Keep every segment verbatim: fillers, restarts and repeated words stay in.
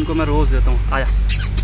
इनको मैं रोज देता हूँ। आया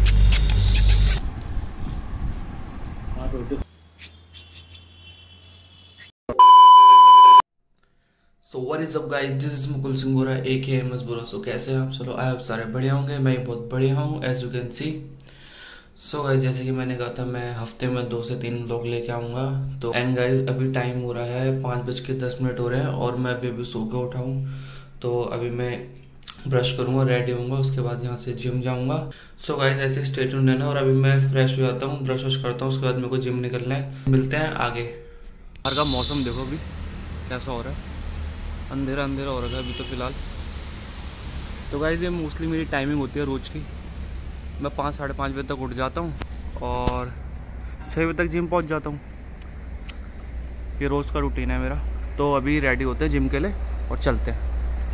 so what is up guys, this is Mukul Singh Bora A K M S बोरा। सो कैसे हैं आप? चलो आई आप सारे बढ़िया होंगे, मैं बहुत बढ़िया हूँ as you can see. So guys जैसे कि मैंने कहा था मैं हफ्ते में दो से तीन लोग लेके आऊँगा। तो एंड गाइस अभी टाइम हो रहा है पाँच बज के दस मिनट हो रहे हैं और मैं अभी अभी सो के उठा हूँ। तो अभी मैं ब्रश करूँगा, रेडी होऊंगा, उसके बाद यहाँ से जिम जाऊँगा। सो गाइस ऐसे स्टे ट्यून्ड रहना और अभी मैं फ्रेश हो जाता हूँ, ब्रश वश करता हूँ, उसके बाद मेरे को जिम निकलना है। मिलते हैं आगे। बाहर का मौसम देखो अभी कैसा हो रहा है, अंधेरा अंधेरा हो रहा है अभी तो फिलहाल। तो गाइस ये मोस्टली मेरी टाइमिंग होती है रोज़ की। मैं पाँच साढ़े पाँच बजे तक उठ जाता हूँ और छः बजे तक जिम पहुँच जाता हूँ। ये रोज़ का रूटीन है मेरा। तो अभी रेडी होते हैं जिम के लिए और चलते हैं।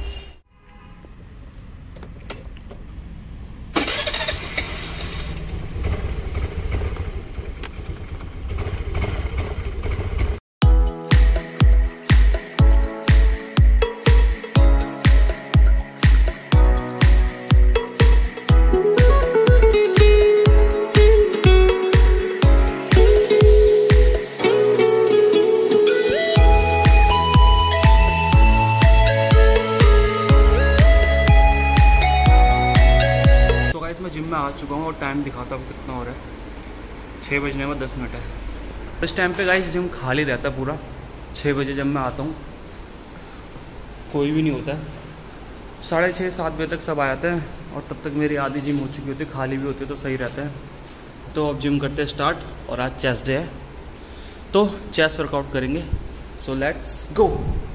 मैं जिम में आ चुका हूँ और टाइम दिखाता हूँ कितना हो रहा है। छः बजने में दस मिनट है। इस टाइम पे गाइस जिम खाली रहता है पूरा। छः बजे जब मैं आता हूँ कोई भी नहीं होता है। साढ़े छः सात बजे तक सब आ जाते हैं और तब तक मेरी आधी जिम हो चुकी होती है, खाली भी होती है, तो सही रहता है। तो अब जिम करते हैं स्टार्ट और आज चेस्ट डे है तो चेस्ट वर्कआउट करेंगे। So let's go.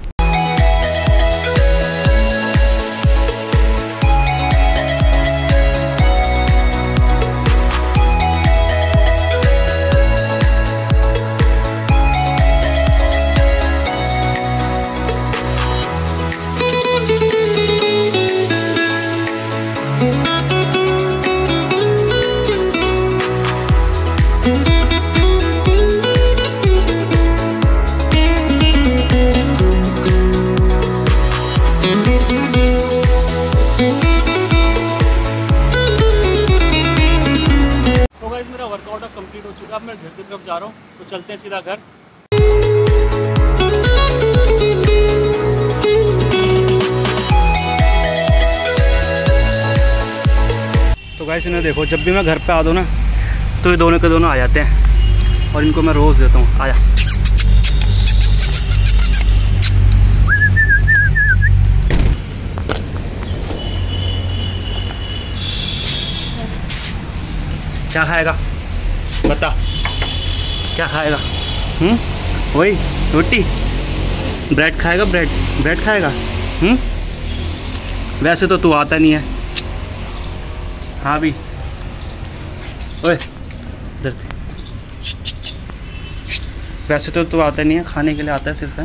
मेरा वर्कआउट अब कंप्लीट हो चुका है। अब मैं घर की तरफ जा रहा हूँ तो चलते हैं सीधा घर। तो गाइस इन्हें देखो, जब भी मैं घर पे आ दूँ ना तो ये दोनों के दोनों आ जाते हैं और इनको मैं रोज़ देता हूँ। आया क्या खाएगा बता, क्या खाएगा? हम्म वही रोटी ब्रेड खाएगा, ब्रेड ब्रेड खाएगा। हम्म वैसे तो तू आता नहीं है। हाँ भी ओए इधर, वैसे तो तू आता नहीं है, खाने के लिए आता है सिर्फ है।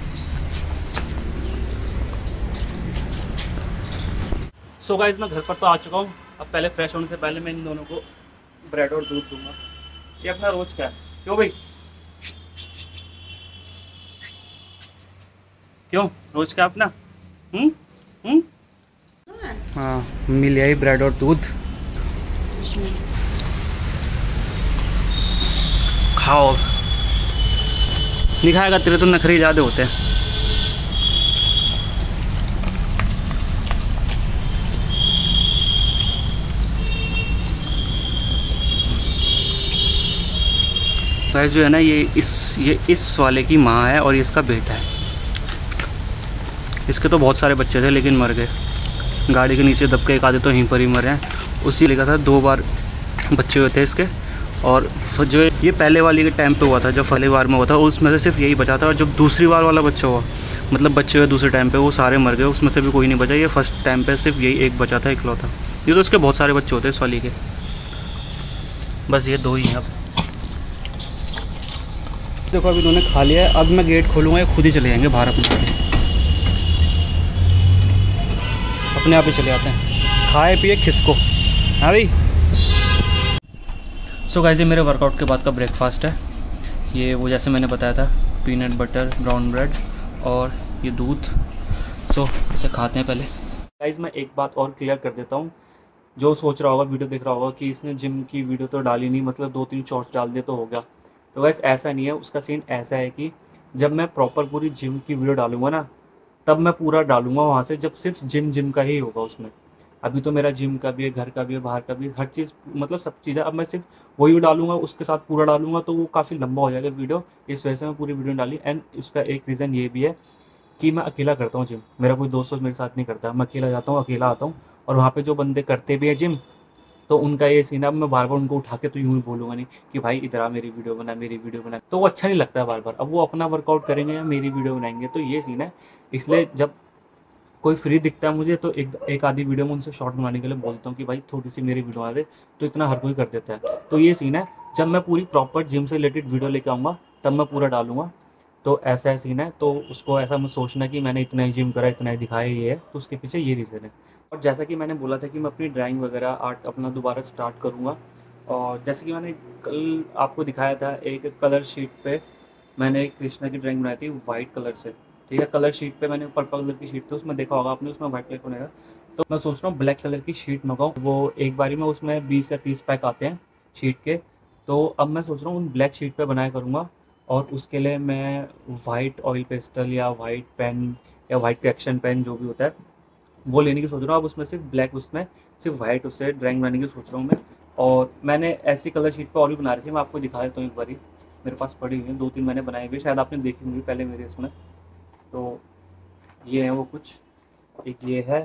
सो गाइस मैं घर पर तो आ चुका हूँ। अब पहले फ्रेश होने से पहले मैं इन दोनों को ब्रेड और दूध दूंगा। ये अपना रोज का है। क्यों भाई, क्यों रोज का अपना? हम्म हम्म हाँ मिल आई ब्रेड और दूध, खाओ। नहीं खाएगा, तेरे तो नखरे ज़्यादा होते हैं। गाइस जो है ना, ये इस ये इस वाले की माँ है और ये इसका बेटा है। इसके तो बहुत सारे बच्चे थे लेकिन मर गए, गाड़ी के नीचे दब के। एक आधे तो यहीं पर ही मरे हैं। उसी लेकर था, दो बार बच्चे हुए थे इसके। और जो ये पहले वाली के टाइम पे हुआ था, जब पहली बार में हुआ था, उसमें से सिर्फ यही बचा था। और जब दूसरी बार वाला बच्चा हुआ, मतलब बच्चे हुए दूसरे टाइम पे, वो सारे मर गए, उसमें से भी कोई नहीं बचा। ये फर्स्ट टाइम पे सिर्फ यही एक बचा था, इकलौता। ये तो इसके बहुत सारे बच्चे होते हैं इस वाली के, बस ये दो ही हैं अब। देखो अभी इन्होंने खा लिया है। अब मैं गेट खोलूँगा, ये खुद ही चले जाएंगे बाहर अपने अपने आप ही चले आते हैं, खाए पिए खिसको। हाँ भाई। सो गाइस ये मेरे वर्कआउट के बाद का ब्रेकफास्ट है। ये वो जैसे मैंने बताया था, पीनट बटर, ब्राउन ब्रेड और ये दूध। सो इसे खाते हैं पहले। गाइस मैं एक बात और क्लियर कर देता हूँ, जो सोच रहा होगा, वीडियो देख रहा होगा कि इसने जिम की वीडियो तो डाली नहीं, मतलब दो तीन शॉर्ट्स डाल दिए तो हो गया। तो वैसे ऐसा नहीं है, उसका सीन ऐसा है कि जब मैं प्रॉपर पूरी जिम की वीडियो डालूंगा ना, तब मैं पूरा डालूंगा वहाँ से, जब सिर्फ जिम जिम का ही होगा उसमें। अभी तो मेरा जिम का भी है, घर का भी है, बाहर का भी है, हर चीज़, मतलब सब चीज़ें। अब मैं सिर्फ वही डालूंगा, उसके साथ पूरा डालूंगा तो वो काफ़ी लंबा हो जाएगा वीडियो। इस वजह से मैं पूरी वीडियो डाली। एंड इसका एक रीज़न ये भी है कि मैं अकेला करता हूँ जिम, मेरा कोई दोस्त वोस्त मेरे साथ नहीं करता, मैं अकेला जाता हूँ, अकेला आता हूँ। और वहाँ पे जो बंदे करते भी हैं जिम, तो उनका ये सीन है, अब मैं बार बार उनको उठा के तो यूं ही बोलूंगा नहीं कि भाई इधर आ, मेरी वीडियो बना, मेरी वीडियो बना, तो वो अच्छा नहीं लगता है बार बार। अब वो अपना वर्कआउट करेंगे या मेरी वीडियो बनाएंगे, तो ये सीन है। इसलिए जब कोई फ्री दिखता है मुझे, तो एक एक आधी वीडियो में उनसे शॉर्ट बनाने के लिए बोलता हूँ कि भाई थोड़ी सी मेरी वीडियो बना दे, तो इतना हर कोई कर देता है। तो ये सीन है, जब मैं पूरी प्रॉपर जिम से रिलेटेड वीडियो लेके आऊँगा तब मैं पूरा डालूंगा। तो ऐसा है सीन है, तो उसको ऐसा मत सोचना कि मैंने इतना ही जिम करा, इतना ही दिखाया, ये है, तो उसके पीछे ये रीज़न है। और जैसा कि मैंने बोला था कि मैं अपनी ड्राइंग वगैरह आर्ट अपना दोबारा स्टार्ट करूँगा। और जैसे कि मैंने कल आपको दिखाया था, एक कलर शीट पे मैंने एक कृष्णा की ड्राइंग बनाई थी वाइट कलर से। ठीक है, कलर शीट पे मैंने पर्पल कलर की शीट थी, उसमें देखा होगा आपने, उसमें वाइट कलर का बनाया। तो मैं सोच रहा हूँ ब्लैक कलर की शीट मंगाऊँ, वो एक बारी में उसमें बीस या तीस पैक आते हैं शीट के। तो अब मैं सोच रहा हूँ उन ब्लैक शीट पे बनाया करूँगा। और उसके लिए मैं वाइट ऑयल पेस्टल या वाइट पेन या वाइट करेक्शन पेन जो भी होता है वो लेने की सोच रहा हूँ। अब उसमें सिर्फ ब्लैक, उसमें सिर्फ वाइट उससे ड्राइंग बनाने की सोच रहा हूँ मैं। और मैंने ऐसी कलर शीट पर और भी बना रखी है, मैं आपको दिखा देता हूँ एक बारी। मेरे पास पड़ी हुई है, दो तीन मैंने बनाई हुई है, शायद आपने देखी होंगी पहले मेरे इसमें। तो ये है वो कुछ, एक ये है,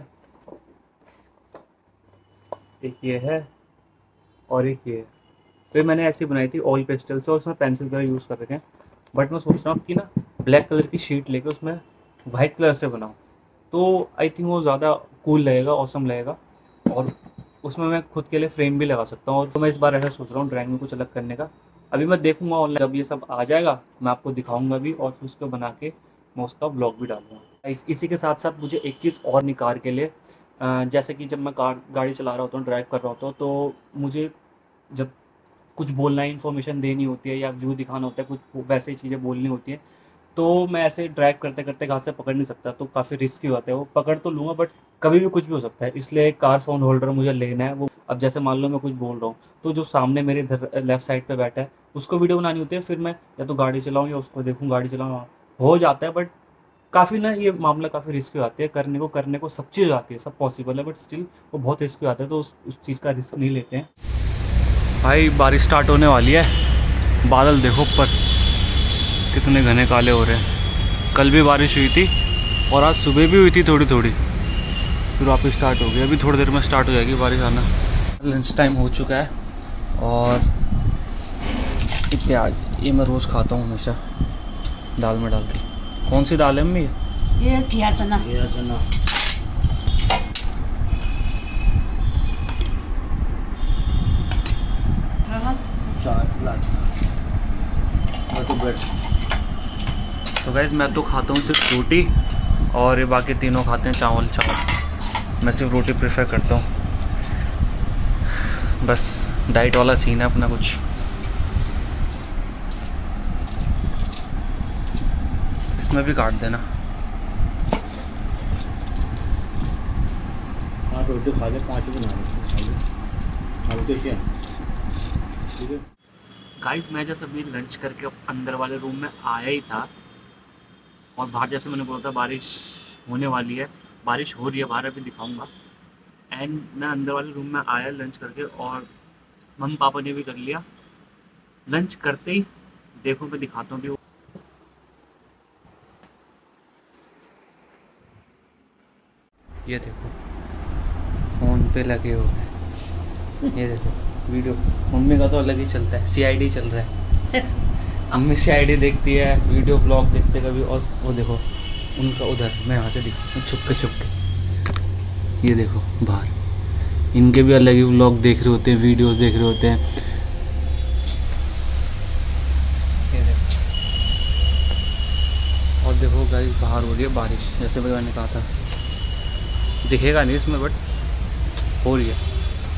एक ये है, और एक ये है। फिर मैंने ऐसी बनाई थी ऑयल पेस्टल से, और उसमें पेंसिल कलर यूज़ कर रखे हैं। बट मैं सोच रहा हूँ कि ना ब्लैक कलर की शीट लेके उसमें वाइट कलर से बनाऊँ, तो आई थिंक वो ज़्यादा कूल लगेगा, ऑसम लगेगा। और उसमें मैं खुद के लिए फ्रेम भी लगा सकता हूँ। और तो मैं इस बार ऐसा सोच रहा हूँ ड्राइंग में कुछ अलग करने का। अभी मैं देखूंगा ऑनलाइन, जब ये सब आ जाएगा मैं आपको दिखाऊंगा भी, और फिर उसको बना के मैं उसका ब्लॉग भी डालूंगा। इस इसी के साथ साथ मुझे एक चीज़ और नहीं कार के लिए, अ, जैसे कि जब मैं कार गाड़ी चला रहा होता हूँ, ड्राइव कर रहा होता हूँ, तो मुझे जब कुछ बोलना है, इन्फॉर्मेशन देनी होती है या व्यू दिखाना होता है, कुछ वैसे चीज़ें बोलनी होती हैं, तो मैं ऐसे ड्राइव करते करते घास से पकड़ नहीं सकता, तो काफ़ी रिस्की होता है वो। पकड़ तो लूँगा बट कभी भी कुछ भी हो सकता है, इसलिए एक कार फ़ोन होल्डर मुझे लेना है। वो अब जैसे मान लो मैं कुछ बोल रहा हूँ, तो जो सामने मेरे इधर लेफ्ट साइड पे बैठा है उसको वीडियो बनानी होती है, फिर मैं या तो गाड़ी चलाऊँ या उसको देखूँ गाड़ी चलाऊँ, हो जाता है। बट काफ़ी ना ये मामला काफ़ी रिस्की हो जाती है, करने को करने को सब चीज़ आती है, सब पॉसिबल है, बट स्टिल वो बहुत रिस्की आता है, तो उस उस चीज़ का रिस्क नहीं लेते हैं। भाई बारिश स्टार्ट होने वाली है, बादल देखो ऊपर कितने घने काले हो रहे हैं। कल भी बारिश हुई थी और आज सुबह भी हुई थी थोड़ी थोड़ी, फिर वापस स्टार्ट हो गई। अभी थोड़ी देर में स्टार्ट हो जाएगी बारिश आना। लंच टाइम हो चुका है, और ये प्याज ये मैं रोज़ खाता हूँ हमेशा दाल में डाल के। कौन सी दाल है मम्मी? ये घिया चना। घिया चना। चार लाख तो ब्रेड। तो गाइस मैं तो खाता हूँ सिर्फ रोटी, और ये बाकी तीनों खाते हैं चावल चावल। मैं सिर्फ रोटी प्रेफर करता हूँ, बस डाइट वाला सीन है अपना कुछ। इसमें भी काट देना। पाँच रोटी खा ले, पाँच ही बना ले, खा ले कैसे? ठीक है गाइस मैं जैसे अभी लंच करके अंदर वाले रूम में आया ही था, और बाहर जैसे मैंने बोला था बारिश होने वाली है, बारिश हो रही है बाहर, अभी दिखाऊंगा। एंड मैं अंदर वाले रूम में आया लंच करके, और मम्मी पापा ने भी कर लिया। लंच करते ही देखो मैं दिखाता हूँ कि वो ये देखो फ़ोन पे लगे हुए हैं, ये देखो वीडियो। मम्मी का तो अलग ही चलता है, सीआईडी चल रहा है। मम्मी सीआईडी देखती है, वीडियो ब्लॉग देखते कभी। और वो देखो उनका उधर, मैं यहाँ से दिखा छुप के छुप के, ये देखो बाहर, इनके भी अलग ही व्लॉग देख रहे होते हैं, वीडियोस देख रहे होते हैं। ये देखो, और देखो गाइस बाहर हो रही है बारिश, जैसे भी मैंने कहा था, दिखेगा नहीं इसमें बट हो रही है।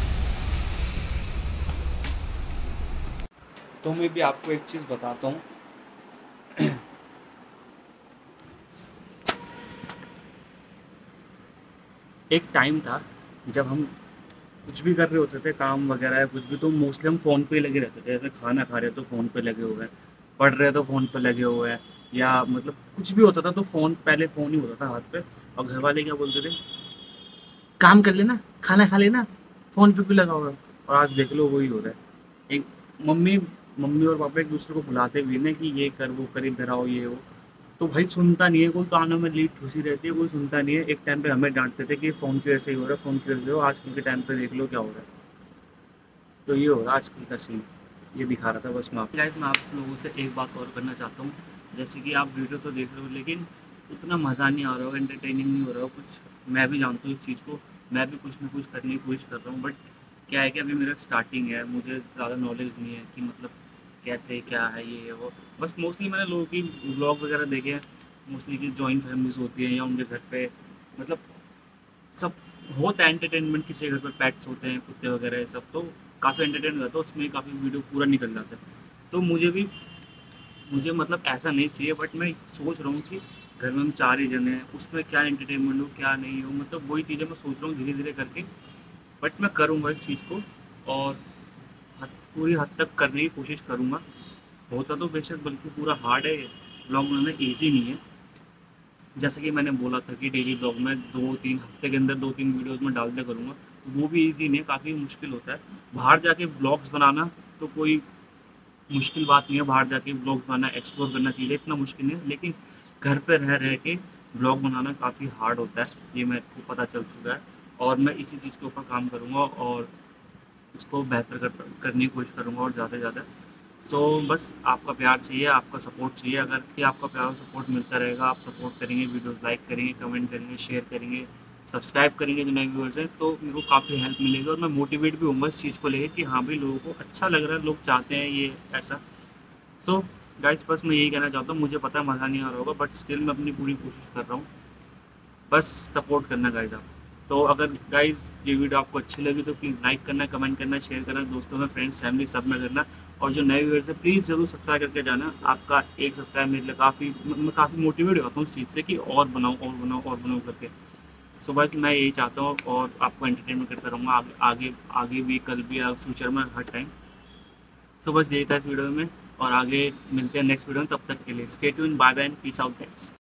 तो मैं भी आपको एक चीज़ बताता हूँ। एक टाइम था जब हम कुछ भी कर रहे होते थे, काम वगैरह है कुछ भी, तो मोस्टली हम फ़ोन पे ही लगे रहते थे। जैसे खाना खा रहे हैं तो फ़ोन पे लगे हुए हैं, पढ़ रहे हैं तो फ़ोन पे लगे हुए हैं, या मतलब कुछ भी होता था तो फ़ोन, पहले फ़ोन ही होता था हाथ पे। और घर वाले क्या बोलते थे, काम कर लेना, खाना खा लेना, फ़ोन पे भी लगा हुआ है। और आज देख लो वही हो रहा है। एक मम्मी मम्मी और पापा एक दूसरे को बुलाते भी ना कि ये कर वो कर, इधर आओ ये वो, तो भाई सुनता नहीं है कोई, कानों में लीड ठुसी रहती है, कोई सुनता नहीं है। एक टाइम पे हमें डांटते थे कि फ़ोन की वजह से ही हो रहा है, फ़ोन की वजह से हो, आजकल के टाइम पे देख लो क्या हो रहा है। तो ये हो रहा है आजकल का सीन, ये दिखा रहा था बस मैं आप गाइस। मैं आप लोगों से एक बात और करना चाहता हूँ, जैसे कि आप वीडियो तो देख रहे हो लेकिन उतना मज़ा नहीं आ रहा हो, एंटरटेनिंग नहीं हो रहा हो कुछ। मैं भी जानता हूँ इस चीज़ को, मैं भी कुछ ना कुछ करने की कोशिश कर रहा हूँ, बट क्या है कि अभी मेरा स्टार्टिंग है, मुझे ज़्यादा नॉलेज नहीं है कि मतलब कैसे क्या है ये है वो। बस मोस्टली मैंने लोगों की व्लॉग वगैरह देखे हैं, मोस्टली की जॉइंट फैमिलीज होती हैं या उनके घर पे मतलब सब होता है एंटरटेनमेंट, किसी के घर पर पेट्स होते हैं, कुत्ते वगैरह ये सब, तो काफ़ी एंटरटेन रहता है उसमें, काफ़ी वीडियो पूरा निकल जाता है। तो मुझे भी मुझे मतलब ऐसा नहीं चाहिए, बट मैं सोच रहा हूँ कि घर में हम चार ही जने हैं, उसमें क्या एंटरटेनमेंट हो क्या नहीं हो, मतलब वही चीज़ें मैं सोच रहा हूँ धीरे धीरे करके। बट मैं करूँगा इस चीज़ को, और हद पूरी हद तक करने की कोशिश करूँगा। होता तो बेशक बल्कि पूरा हार्ड है, ब्लॉग बनाना ईजी नहीं है। जैसे कि मैंने बोला था कि डेली ब्लॉग में दो तीन हफ्ते के अंदर दो तीन वीडियोस में डाल दिया करूँगा, तो वो भी ईजी नहीं है, काफ़ी मुश्किल होता है। बाहर जाके ब्लॉग्स बनाना तो कोई मुश्किल बात नहीं है, बाहर जाके ब्लॉग्स बनाना, एक्सप्लोर करना चाहिए, इतना मुश्किल नहीं है। लेकिन घर पे रह रह के ब्लॉग बनाना काफ़ी हार्ड होता है, ये मेरे को पता चल चुका है। और मैं इसी चीज़ के ऊपर काम करूँगा और इसको बेहतर कर करने की कोशिश करूँगा और ज़्यादा से ज़्यादा। सो बस आपका प्यार चाहिए, आपका सपोर्ट चाहिए। अगर कि आपका प्यार और सपोर्ट मिलता रहेगा, आप सपोर्ट करेंगे, वीडियोस लाइक करेंगे, कमेंट करेंगे, शेयर करेंगे, सब्सक्राइब करेंगे जो नए व्यूअर्स हैं, तो मेरे को काफ़ी हेल्प मिलेगी और मैं मोटिवेट भी होऊंगा इस चीज़ को लेकर कि हाँ भाई लोगों को अच्छा लग रहा है, लोग चाहते हैं ये ऐसा। सो गाइस बस मैं यही कहना चाहता हूँ, मुझे पता है मज़ा नहीं आ रहा होगा, बट स्टिल मैं अपनी पूरी कोशिश कर रहा हूँ। बस सपोर्ट करना गाइस आप। तो अगर गाइस ये वीडियो आपको अच्छी लगी तो प्लीज़ लाइक करना, कमेंट करना, शेयर करना, दोस्तों में, फ्रेंड्स, फैमिली सब में करना। और जो नए व्यूअर्स है प्लीज़ ज़रूर सब्सक्राइब करके जाना। आपका एक सब्सक्राइब मेरे लिए काफ़ी, मैं काफ़ी मोटिवेट होता हूँ उस चीज़ से कि और बनाऊँ और बनाऊँ और बनाऊँ करके। सो बस मैं यही चाहता हूँ और आपको एंटरटेनमेंट करता रहूँगा आगे आगे आगे भी, कल भी, फ्यूचर में, हर टाइम। सो बस यही था इस वीडियो में, और आगे मिलते हैं नेक्स्ट वीडियो में, तब तक के लिए stay tuned, bye bye and peace out guys.